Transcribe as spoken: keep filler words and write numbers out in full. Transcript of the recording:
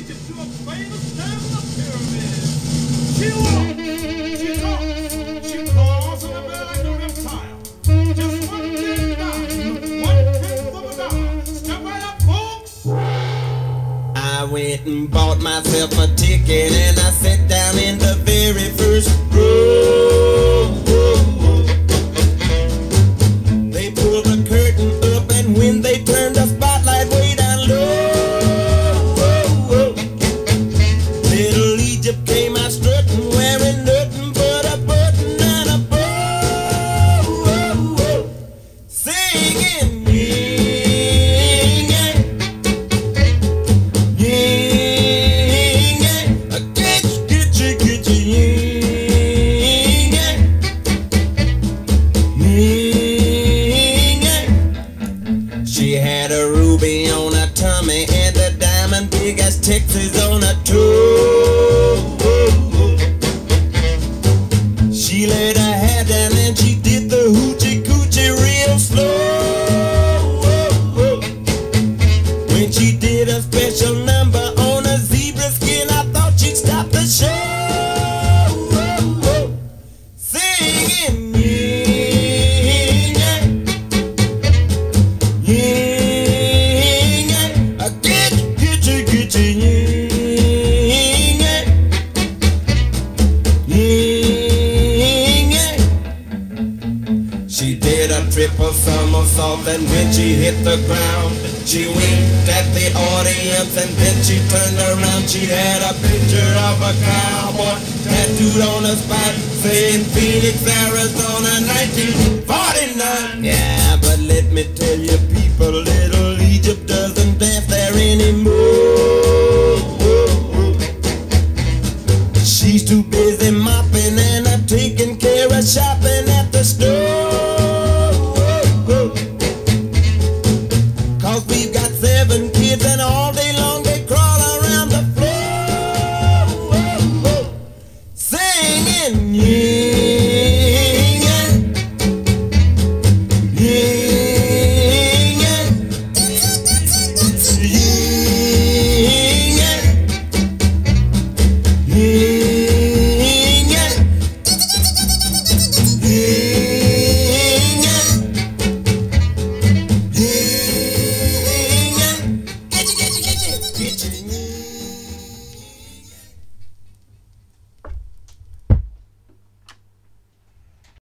Egypt to a famous temple of pyramids. She walks, she talks, she claws on the bed like a reptile. Just one thing down, one tenth of a dollar. Step right up, folks. I went and bought myself a ticket and I sat down in the very first row. They pulled the curtain up and when they turned the spotlight way down low, little Egypt came out strutting, wearing nothing but a button and a bow, singing. She had a ruby on her tummy and a diamond big as Texas on her toe. She laid her hair down and she did the hoochie coochie real slow. When she did a special number on a zebra skin, I thought she'd stop the show, singing. She did a triple somersault and when she hit the ground, she winked at the audience and then she turned around. She had a picture of a cowboy tattooed on her spine saying Phoenix, Arizona, nineteen forty-nine. Yeah, but let me tell you people,